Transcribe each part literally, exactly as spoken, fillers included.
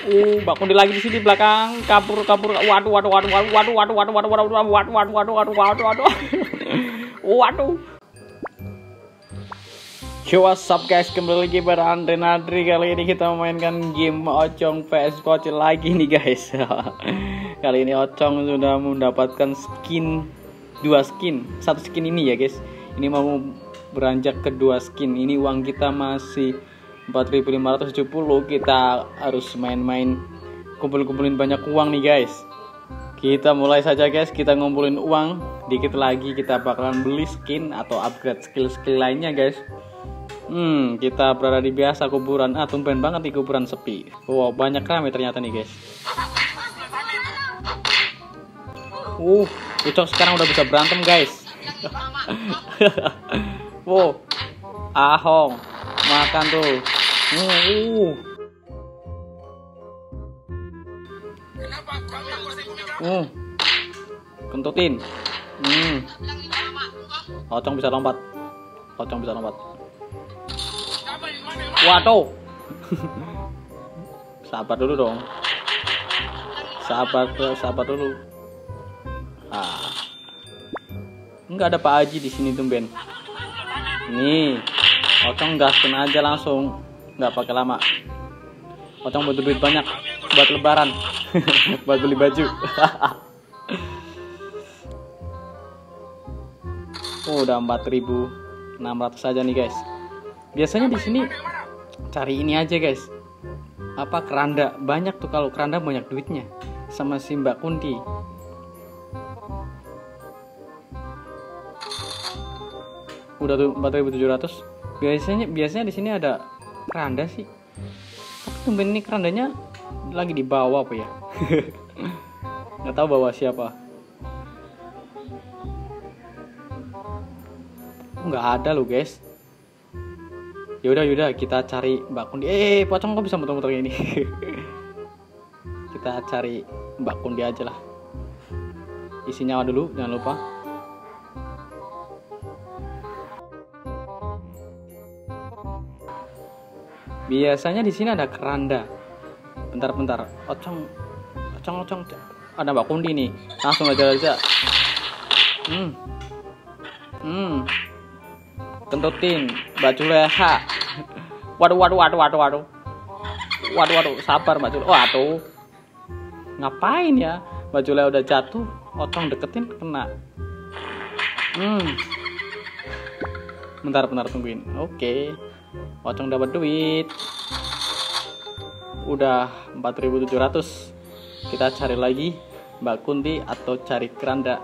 Uh, Mbak Kundi lagi di sini belakang, kabur kabur. Waduh, waduh, waduh, waduh, waduh, waduh, waduh, waduh, waduh, waduh, waduh, waduh, waduh, waduh, waduh, waduh. Waduh. Yo, what's up guys, kembali lagi pada Andre Nadri. Kali ini kita memainkan game Ocong vs Bocil lagi nih guys. Kali ini Ocong sudah mendapatkan skin, dua skin, satu skin ini ya guys. Ini mau beranjak ke dua skin. Ini uang kita masih empat ribu lima ratus tujuh puluh. Kita harus main-main, kumpul-kumpulin banyak uang nih guys. Kita mulai saja guys, kita ngumpulin uang. Dikit lagi kita bakalan beli skin atau upgrade skill-skill lainnya guys. Hmm, kita berada di biasa kuburan. Ah, tumben banget di kuburan sepi. Wow, banyak rame ternyata nih guys. Uh, Ucok sekarang udah bisa berantem guys. Wow, Ahong makan tuh. Uh, uh, kentutin. Hmm, Ocong bisa lompat. Ocong bisa lompat. Waduh. Sabar dulu dong. Sabar, sabar dulu. Ah. Enggak ada Pak Haji di sini tumben. Nih, Ocong gaskan aja langsung, nggak pakai lama. Ocong butuh duit banyak buat lebaran, buat beli baju. Oh, udah empat ribu enam ratus saja nih guys. Biasanya di sini cari ini aja guys, apa, keranda. Banyak tuh, kalau keranda banyak duitnya. Sama si Mbak Kunti. Udah tuh empat ribu tujuh ratus. Biasanya biasanya di sini ada keranda sih. Tapi tumben ini kerandanya lagi di bawah apa ya? Nggak tahu bawa siapa. Nggak ada loh guys. Yaudah yaudah kita cari Mbak Kundi. Eh, pocong kok bisa muter-muter ini? Kita cari Mbak Kundi aja lah. Isi nyawa dulu, jangan lupa. Biasanya di sini ada keranda. Bentar-bentar, Ocong, Ocong, Ocong, ada Mbak Kundi nih. Langsung aja aja. Hmm, hmm, kentutin baju leha. Waduh, waduh, waduh, waduh, waduh, waduh, waduh, sabar Mbak Jule. Waduh, ngapain ya? Mbak Jule udah jatuh, Ocong deketin kena. Hmm, bentar, bentar tungguin. Oke. Ocong dapat duit. Udah empat ribu tujuh ratus. Kita cari lagi Mbak Kunti atau cari keranda.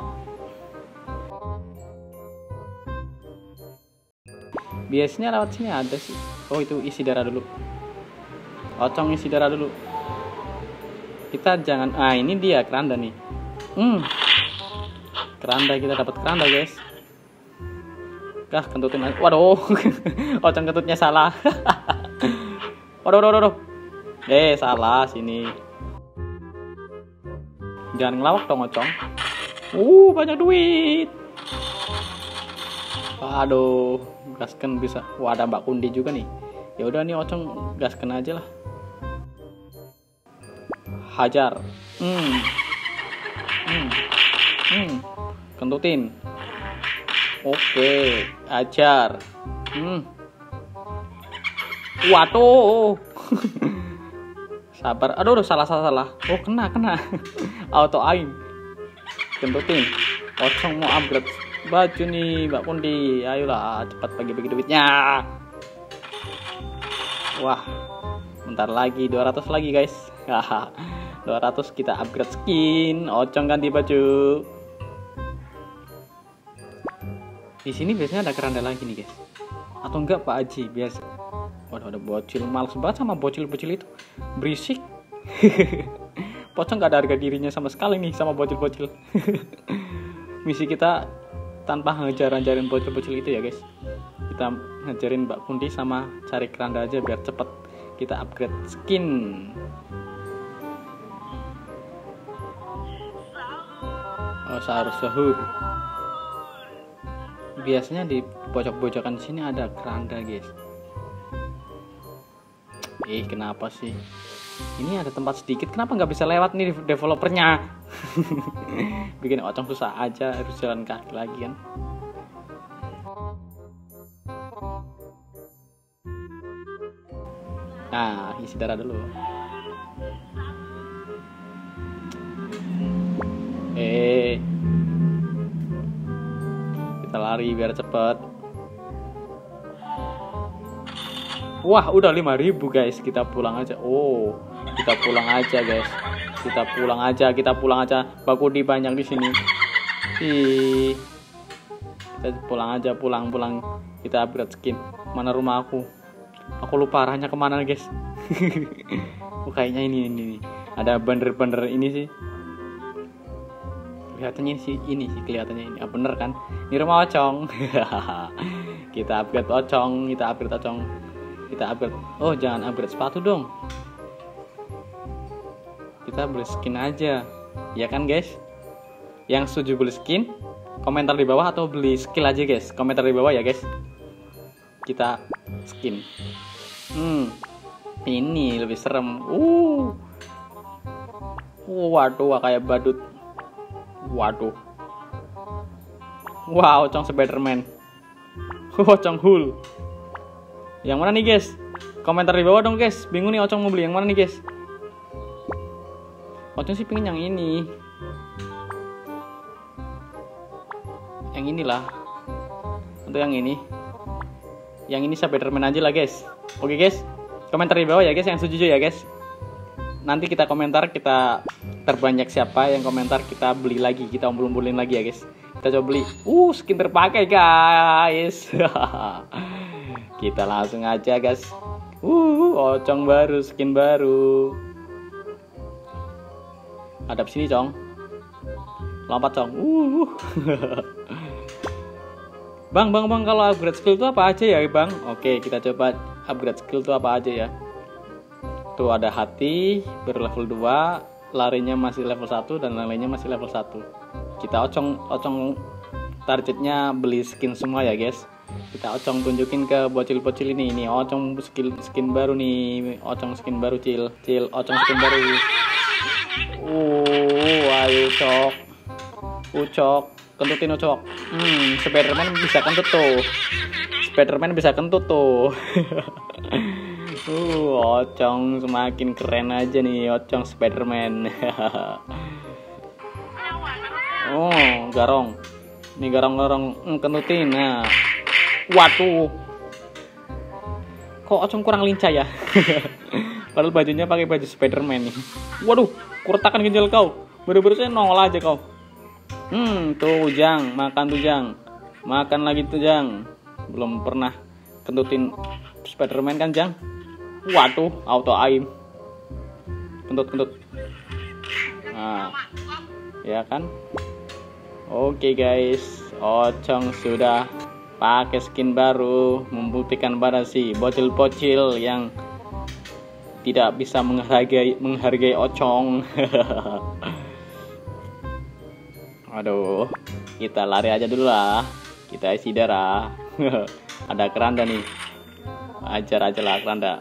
Biasanya lewat sini ada sih. Oh, itu isi darah dulu. Ocong isi darah dulu. Kita jangan, ah ini dia keranda nih. Hmm, keranda, kita dapat keranda guys. Kah, kentutin aja. Waduh, Ocong kentutnya salah. Waduh, waduh, waduh. Eh, salah sini. Jangan ngelawak dong Ocong. Uh, banyak duit. Aduh, gaskan bisa. Wah, ada Mbak Kundi juga nih. Ya udah nih Ocong gaskan aja lah. Hajar. Hmm. Hmm. Hmm. Kentutin. Oke, ajar. Hmm. Waduh. Sabar. Aduh, aduh, salah, salah, salah. Oh, kena, kena. Auto aim. Kentutin. Ocong mau upgrade baju nih, Mbak Kundi. Ayolah, cepat bagi-bagi duitnya. Wah, bentar lagi dua ratus lagi, guys. dua ratus kita upgrade skin. Ocong ganti baju. Di sini biasanya ada keranda lagi nih guys, atau enggak Pak Haji biasa. Waduh, ada bocil, males banget sama bocil-bocil itu, berisik. Pocong gak ada harga dirinya sama sekali nih sama bocil-bocil. Misi kita tanpa ngejar-ngejarin bocil-bocil itu ya guys. Kita ngejarin Mbak Kundi sama cari keranda aja biar cepet kita upgrade skin. Oh, sahur sahur. Biasanya di pojok-pojokan sini ada keranda guys. Eh, kenapa sih? Ini ada tempat sedikit, kenapa nggak bisa lewat nih developernya? Bikin Ocong susah aja, harus jalan kaki lagi kan. Nah, isi darah dulu. Eh, kita lari biar cepet. Wah, udah lima ribu guys, kita pulang aja. Oh, kita pulang aja guys. Kita pulang aja, kita pulang aja. Bakudi banyak di sini. Ih. Kita pulang aja, pulang-pulang. Kita upgrade skin. Mana rumah aku? Aku lupa arahnya kemana guys. Oh, kayaknya ini ini. ini. Ada bener-bener ini sih. Kelihatannya sih ini sih kelihatannya ini. Ah, bener kan? Ini rumah Ocong. Kita upgrade Ocong, kita upgrade Ocong. Kita upgrade. Oh, jangan upgrade sepatu dong. Kita beli skin aja. Ya kan, guys? Yang setuju beli skin, komentar di bawah atau beli skill aja, guys. Komentar di bawah ya, guys. Kita skin. Hmm. Ini lebih serem. Uh. Waduh, kayak badut. Waduh. Wow, Ocong Spiderman. Ocong Hul. Yang mana nih guys? Komentar di bawah dong guys. Bingung nih Ocong mau beli yang mana nih guys? Ocong sih pengen yang ini. Yang inilah. Atau yang ini. Yang ini Spiderman aja lah guys. Oke guys. Komentar di bawah ya guys yang setuju ya guys. Nanti kita komentar, kita terbanyak siapa yang komentar, kita beli lagi, kita umpul-umpulin lagi ya guys. Kita coba beli. Uh, skin terpakai guys. Kita langsung aja guys. Uh, Ocong baru, skin baru. Hadap sini, Cong. Lompat, Cong. Uh. Bang, bang, bang, kalau upgrade skill itu apa aja ya, Bang? Oke, kita coba upgrade skill itu apa aja ya. Tuh ada hati, berlevel dua, larinya masih level satu dan lainnya masih level satu. Kita Ocong, Ocong targetnya beli skin semua ya, guys. Kita Ocong tunjukin ke bocil-bocil ini. Ini Ocong skill skin baru nih. Ocong skin baru, Cil. Cil, Ocong skin baru. Uh, ayo Cok. Ucok, kentutin Ucok. Hmm, Spiderman bisa kentut tuh. Spiderman bisa kentut tuh. uh, Ocong semakin keren aja nih, Ocong Spiderman. Oh, garong. Ini garong-garong hmm, kentutin. Nah. Waduh, kok Ocong kurang lincah ya? Padahal bajunya pakai baju Spiderman nih. Waduh, kurtakan ginjal kau. Baru-baru saya nongol aja kau. Hmm, tuh Jang, makan tuh Jang. Makan lagi tuh Jang. Belum pernah kentutin Spiderman kan Jang? Waduh, auto aim. Kentut-kentut. Nah, ya kan? Oke guys, Ocong sudah pakai skin baru, membuktikan pada si bocil-bocil yang tidak bisa menghargai menghargai Ocong. Aduh, kita lari aja dulu lah. Kita isi darah. Ada keranda nih. Ajar aja lah keranda.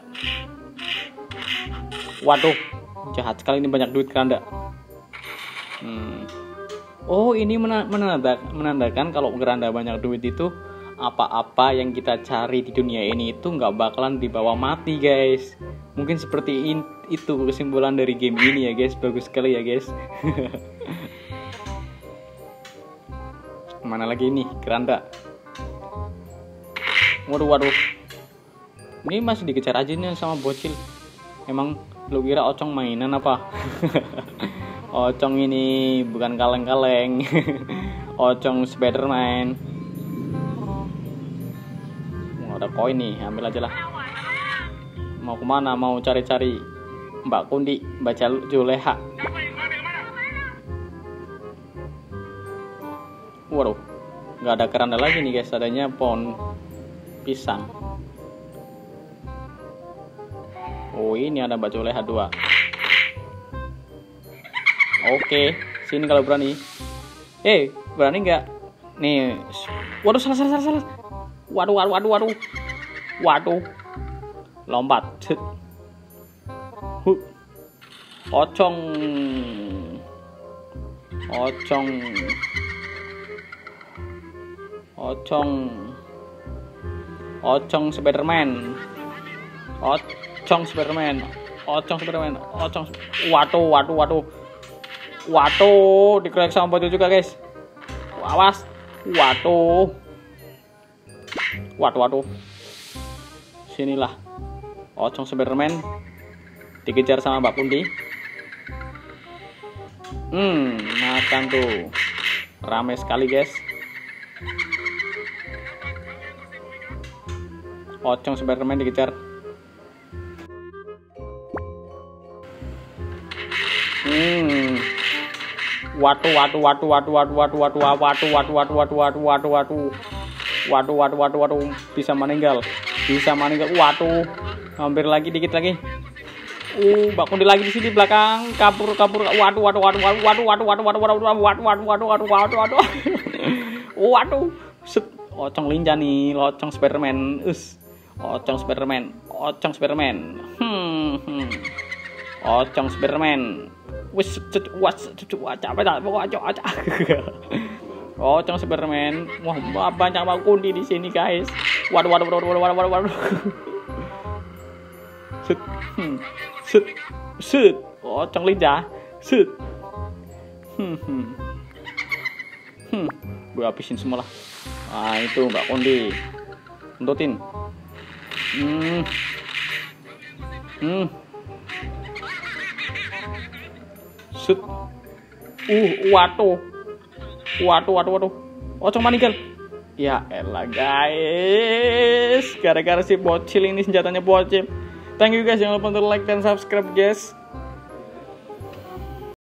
Waduh, jahat sekali ini, banyak duit keranda. Hmm. Oh, ini menandakan, menandakan kalau keranda banyak duit itu apa-apa yang kita cari di dunia ini itu nggak bakalan dibawa mati guys. Mungkin seperti in, itu kesimpulan dari game ini ya guys. Bagus sekali ya guys. Mana lagi nih keranda? Waduh waduh. Ini masih dikejar aja nih sama bocil. Emang lu kira Ocong mainan apa? Ocong ini bukan kaleng-kaleng. Ocong Spiderman. Ada koin nih, ambil aja lah. Mau kemana? Mau cari-cari Mbak Kundi, baca Juleha. Waduh, nggak ada keranda lagi nih guys, adanya pohon pisang. Oh, ini ada Mbak Juleha dua. Oke, sini kalau berani. Eh, berani nggak? Nih, waduh salah salah salah salah. Waduh, waduh, waduh, waduh, waduh, lompat. Huh. Ocong. Ocong. Ocong. Ocong Spiderman. Ocong Spiderman. Ocong Spiderman. Ocong. Waduh, waduh, waduh. Waduh, dikeroyok sama bocil juga, guys. Awas. Waduh. Waduh, waduh. Sinilah. Ocong Spiderman dikejar sama Mbak Pundi. Hmm, makan tuh. Rame sekali, guys. Ocong Spiderman dikejar. Hmm. Waduh, waduh, waduh, waduh, waduh, waduh, waduh, waduh, waduh, waduh, waduh, waduh, waduh, waduh. Waduh, waduh, waduh, waduh, bisa meninggal. Bisa meninggal. Waduh. Hampir lagi, dikit lagi. Uh, Mbak Pundi lagi di sini belakang. Kabur, kabur. Waduh, waduh, waduh, waduh, waduh, waduh, waduh, waduh, waduh, waduh, waduh, waduh, waduh, waduh, waduh, waduh. Waduh. Set. Ocong linja nih, Ocong Spiderman. Us. Ocong Spiderman. Ocong Spiderman. Hmm, hmm. Ocong Spiderman. Wis, was, capek dah, pokoknya acak. Ocong Spiderman. Wah, banyak Mbak Pundi di sini, guys. Waduh, waduh, waduh, waduh, waduh, waduh, waduh. Set, hmm, set, set. Ocong lidah, set. Hmm, hmm, hmm. Gue habisin semua lah. Nah, itu Mbak Pundi. Tuntutin. Hmm, hmm. Set. Uh, waduh. Waduh, waduh, waduh. Ocong meninggal. Ya elah, guys. Gara-gara si bocil ini, senjatanya bocil. Thank you guys, jangan lupa untuk like dan subscribe, guys.